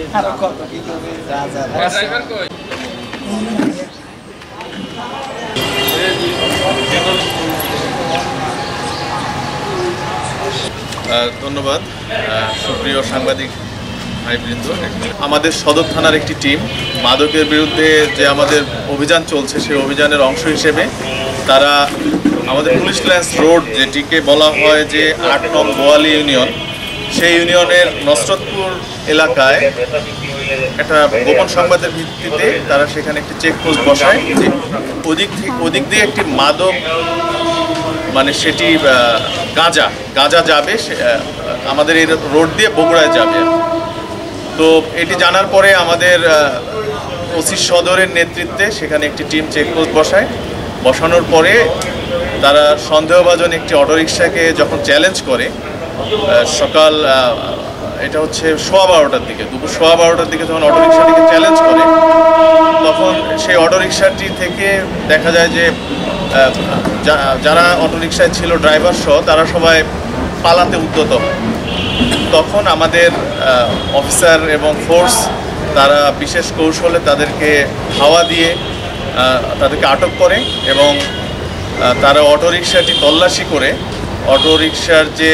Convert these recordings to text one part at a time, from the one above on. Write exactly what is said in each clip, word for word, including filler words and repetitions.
ধন্যবাদ সুপ্রিয় সাংবাদিক ভাইবৃন্দ। আমাদের সদর থানার একটি টিম মাদকের বিরুদ্ধে যে আমাদের অভিযান চলছে সেই অভিযানের অংশ হিসেবে তারা আমাদের পুলিশ লাইন্স রোড, যেটিকে বলা হয় যে আট নং বোয়ালি ইউনিয়ন, সেই ইউনিয়নের নসরতপুর এলাকায় একটা গোপন সংবাদের ভিত্তিতে তারা সেখানে একটি চেকপোস্ট বসায় যে ওদিক থেকে ওদিক দিয়ে একটি মাদক, মানে সেটি গাঁজা গাঁজা যাবে আমাদের এই রোড দিয়ে বগুড়ায় যাবে। তো এটি জানার পরে আমাদের ওসি সদরের নেতৃত্বে সেখানে একটি টিম চেকপোস্ট বসায়। বসানোর পরে তারা সন্দেহভাজন একটি অটোরিকশাকে যখন চ্যালেঞ্জ করে, সকাল এটা হচ্ছে সোয়া বারোটার দিকে দুপুর সোয়া বারোটার দিকে যখন অটোরিকশাটিকে চ্যালেঞ্জ করে, তখন সেই অটোরিকশাটি থেকে দেখা যায় যে যারা অটোরিকশায় ছিল ড্রাইভার সহ তারা সবাই পালাতে উদ্যত হয়। তখন আমাদের অফিসার এবং ফোর্স তারা বিশেষ কৌশলে তাদেরকে হাওয়া দিয়ে তাদেরকে আটক করে এবং তারা অটোরিকশাটি তল্লাশি করে অটোরিকশার যে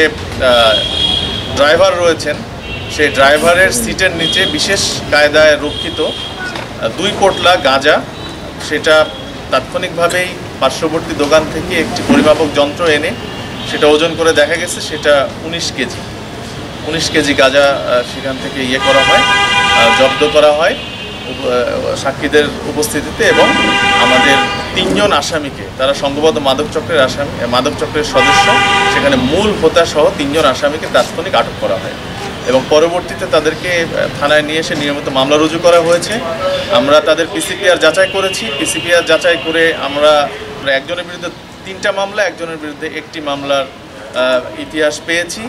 ড্রাইভার রয়েছেন সেই ড্রাইভারের সিটের নিচে বিশেষ কায়দায় রক্ষিত দুই পোটলা গাঁজা, সেটা তাৎক্ষণিকভাবেই পার্শ্ববর্তী দোকান থেকে একটি পরিমাপক যন্ত্র এনে সেটা ওজন করে দেখা গেছে সেটা উনিশ কেজি উনিশ কেজি গাঁজা সেখান থেকে ইয়ে করা হয়, জব্দ করা হয় সাক্ষীদের উপস্থিতিতে। এবং আমাদের তিনজন আসামিকে, তারা সংঘবদ্ধ মাদক চক্রের আসামি মাদক চক্রের সদস্য, সেখানে মূল হোতা সহ তিনজন আসামিকে তাৎক্ষণিক আটক করা হয় এবং পরবর্তীতে তাদেরকে থানায় নিয়ে এসে নিয়মিত মামলা রুজু করা হয়েছে। আমরা তাদের পিসিপিআর যাচাই করেছি। পিসিপিআর যাচাই করে আমরা একজনের বিরুদ্ধে তিনটা মামলা, একজনের বিরুদ্ধে একটি মামলার ইতিহাস পেয়েছি।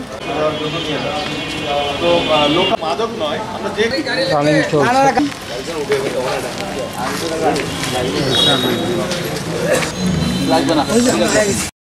তো লোক মাদক নয়, আমরা যে